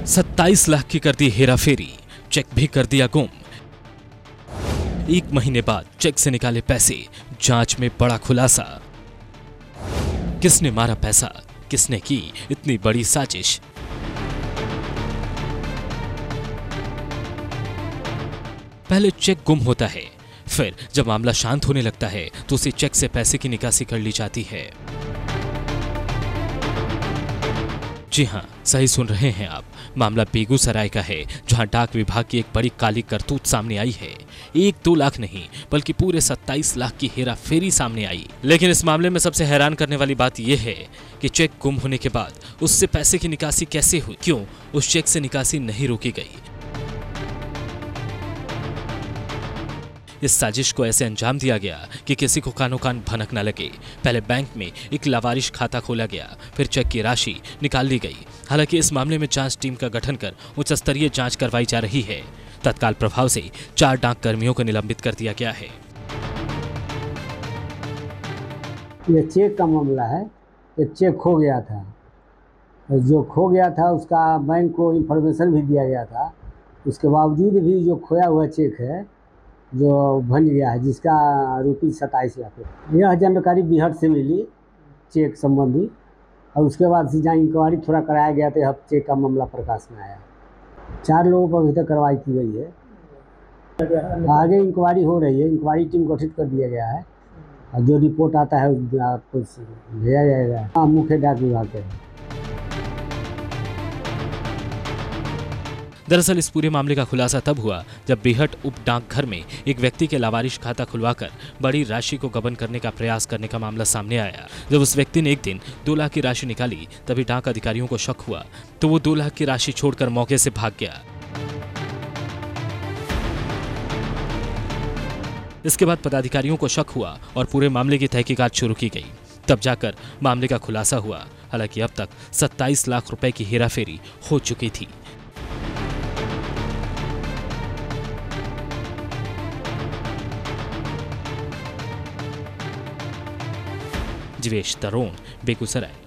27 लाख की कर दी हेराफेरी, चेक भी कर दिया गुम। 1 महीने बाद चेक से निकाले पैसे, जांच में बड़ा खुलासा। किसने मारा पैसा, किसने की इतनी बड़ी साजिश? पहले चेक गुम होता है, फिर जब मामला शांत होने लगता है तो उसी चेक से पैसे की निकासी कर ली जाती है। जी हां, सही सुन रहे हैं आप। मामला बेगूसराय का है, जहां डाक विभाग की एक बड़ी काली करतूत सामने आई है। 1-2 लाख नहीं बल्कि पूरे 27 लाख की हेरा फेरी सामने आई। लेकिन इस मामले में सबसे हैरान करने वाली बात यह है कि चेक गुम होने के बाद उससे पैसे की निकासी कैसे हुई, क्यों उस चेक से निकासी नहीं रोकी गई। इस साजिश को ऐसे अंजाम दिया गया कि किसी को कानो कान भनक न लगे। पहले बैंक में एक लावारिश खाता खोला गया, फिर चेक की राशि निकाल ली गई। हालांकि इस मामले में जांच टीम का गठन कर उच्च स्तरीय जांच करवाई जा रही है। तत्काल प्रभाव से 4 डाक कर्मियों को निलंबित कर दिया गया है। ये चेक का मामला है। एक चेक खो गया था, जो खो गया था उसका बैंक को इंफॉर्मेशन भी दिया गया था। उसके बावजूद भी जो खोया हुआ चेक है जो बन गया है, जिसका ₹27 लाख। यह जानकारी बिहार से मिली चेक संबंधी, और उसके बाद से जहाँ इंक्वायरी थोड़ा कराया गया तो यह चेक का मामला प्रकाश में आया। 4 लोगों पर अभी तक कार्रवाई की गई है। आगे इंक्वायरी हो रही है, इंक्वायरी टीम गठित कर दिया गया है और जो रिपोर्ट आता है आपको भेजा जाएगा। हाँ, मुख्य डाक विभाग के। दरअसल इस पूरे मामले का खुलासा तब हुआ जब बेहट उप डाकघर में एक व्यक्ति के लावारिश खाता खुलवाकर बड़ी राशि को गबन करने का प्रयास करने का मामला सामने आया। जब उस व्यक्ति ने एक दिन 2 लाख की राशि निकाली, तभी डाक अधिकारियों को शक हुआ तो वो 2 लाख की राशि छोड़कर मौके से भाग गया। इसके बाद पदाधिकारियों को शक हुआ और पूरे मामले की तहकीकात शुरू की गई। तब जाकर मामले का खुलासा हुआ। हालांकि अब तक 27 लाख रुपए की हेराफेरी हो चुकी थी। जीवेश तरोण, बेगूसराय।